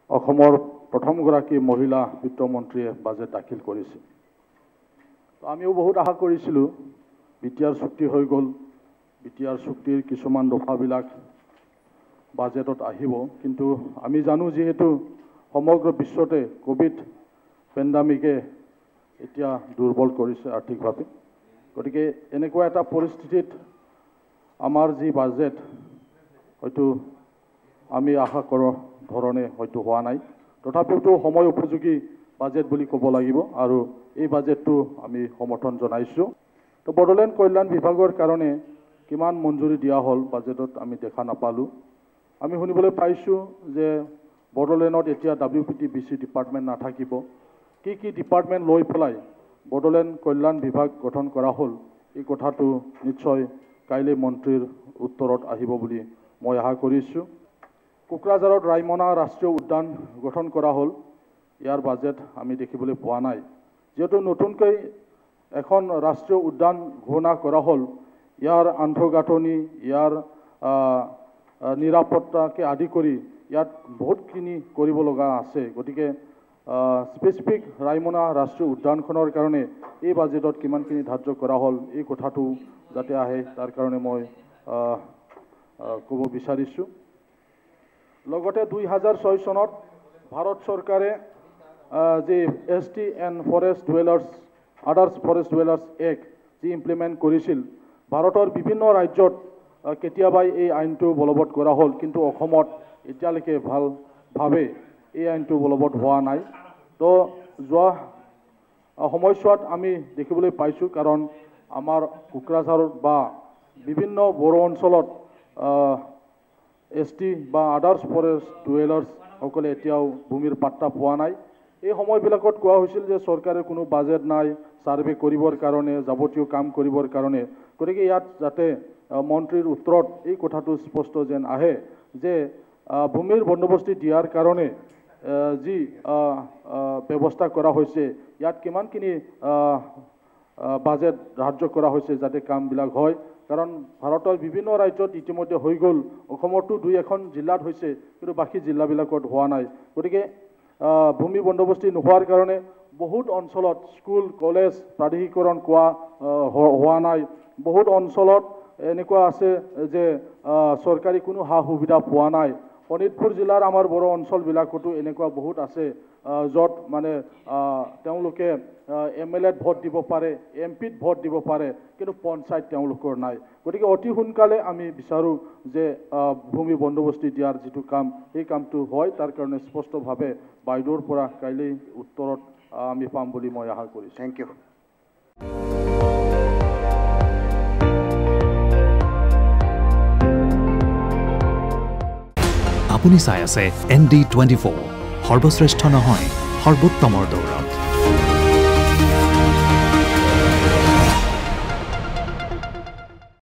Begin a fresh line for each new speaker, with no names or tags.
অসমৰ প্ৰথমগৰাকী মহিলা বিত্তমন্ত্ৰীয়ে বাজেট দাখিল কৰিছে। আমিও বহুত আশা কৰিছিলোঁ BTR চুক্তি হৈ গ'ল, BTR চুক্তিৰ কিছুমান দফাবিলাক বাজেটত আহিব, কিন্তু আমি জানো যেহেতু সমগ্ৰ বিশ্বতে কোভিড পেণ্ডামিকে এতিয়া দুৰ্বল কৰিছে আৰ্থিকভাৱে, গতিকে এনেকুৱা এটা পৰিস্থিতিত আমাৰ যি বাজেট হয়তো আমি আশা কৰা ধৰণে হয়তো হোৱা নাই, তথাপিও সময় উপযোগী বাজেট বুলি ক'ব লাগিব আৰু এই বাজেটটো আমি সমৰ্থন জনাইছোঁ। তো বড়োলেণ্ড কল্যাণ বিভাগৰ কাৰণে কিমান মঞ্জুৰি দিয়া হ'ল বাজেটত আমি দেখা নাপালোঁ। আমি শুনিবলৈ পাইছোঁ যে বড়োলেণ্ডত এতিয়া WPTBC ডিপাৰ্টমেণ্ট নাথাকিব, কি ডিপাৰ্টমেণ্ট লৈ পেলাই বড়োলেণ্ড কল্যাণ বিভাগ গঠন কৰা হ'ল, এই কথাটো নিশ্চয় কাইলৈ মন্ত্ৰীৰ উত্তৰত আহিব বুলি মই আশা কৰিছোঁ। কোকৰাঝাৰত ৰাইমনা ৰাষ্ট্ৰীয় উদ্যান গঠন কৰা হ'ল, ইয়াৰ বাজেট আমি দেখিবলৈ পোৱা নাই। যেহেতু নতুনকৈ এখন ৰাষ্ট্ৰীয় উদ্যান ঘোষণা কৰা হ'ল, ইয়াৰ আন্তঃগাঁথনি, ইয়াৰ নিৰাপত্তাকে আদি কৰি ইয়াত বহুতখিনি কৰিব লগা আছে, গতিকে স্পেচিফিক ৰাইমনা ৰাষ্ট্ৰীয় উদ্যানখনৰ কাৰণে এই বাজেটত কিমানখিনি ধাৰ্য কৰা হ'ল এই কথাটো যাতে আহে তাৰ কাৰণে মই ক'ব বিচাৰিছোঁ। লগতে 2006 চনত ভাৰত চৰকাৰে যি ST and Forest Dwellers Others Forest Dwellers Act যি ইমপ্লিমেণ্ট কৰিছিল, ভাৰতৰ বিভিন্ন ৰাজ্যত কেতিয়াবাই এই আইনটো বলবৎ কৰা হ'ল, কিন্তু অসমত এতিয়ালৈকে ভালভাৱে এই আইনটো বলবৎ হোৱা নাই। তো যোৱা সময়ছোৱাত আমি দেখিবলৈ পাইছোঁ, কাৰণ আমাৰ কোকৰাঝাৰত বা বিভিন্ন বড়ো অঞ্চলত ST বা আদাৰ্ছ ফৰেষ্ট ডুৱেলাৰ্ছসকলে এতিয়াও ভূমিৰ পাত্তা পোৱা নাই। এই সময়বিলাকত কোৱা হৈছিল যে চৰকাৰে কোনো বাজেট নাই ছাৰ্ভে কৰিবৰ কাৰণে, যাৱতীয় কাম কৰিবৰ কাৰণে, গতিকে ইয়াত যাতে মন্ত্ৰীৰ উত্তৰত এই কথাটো স্পষ্ট যেন আহে যে ভূমিৰ বন্দোবস্তি দিয়াৰ কাৰণে যি ব্যৱস্থা কৰা হৈছে, ইয়াত কিমানখিনি বাজেট ধাৰ্য কৰা হৈছে যাতে কামবিলাক হয়, কাৰণ ভাৰতৰ বিভিন্ন ৰাজ্যত ইতিমধ্যে হৈ গ'ল, অসমতো 2-1 জিলাত হৈছে, কিন্তু বাকী জিলাবিলাকত হোৱা নাই। গতিকে ভূমি বন্দোবস্তি নোহোৱাৰ কাৰণে বহুত অঞ্চলত স্কুল, কলেজ, প্ৰাধিকৰণ হোৱা নাই, বহুত অঞ্চলত এনেকুৱা আছে যে চৰকাৰী কোনো সা সুবিধা পোৱা নাই। শোণিতপুৰ জিলাৰ আমাৰ বড়ো অঞ্চলবিলাকতো এনেকুৱা বহুত আছে য'ত মানে তেওঁলোকে MLAত ভোট দিব পাৰে, MPত ভোট দিব পাৰে, কিন্তু পঞ্চায়ত তেওঁলোকৰ নাই। গতিকে অতি সোনকালে আমি বিচাৰোঁ যে ভূমি বন্দোবস্তি দিয়াৰ যিটো কাম, সেই কামটো হয়, তাৰ কাৰণে স্পষ্টভাৱে বাইদেউৰ পৰা কাইলৈ উত্তৰত আমি পাম বুলি মই আশা কৰিছোঁ।
Thank you.
আপুনি চাই আছে ND24, সৰ্বশ্ৰেষ্ঠ নহয় সৰ্বোত্তমৰ দৌৰত।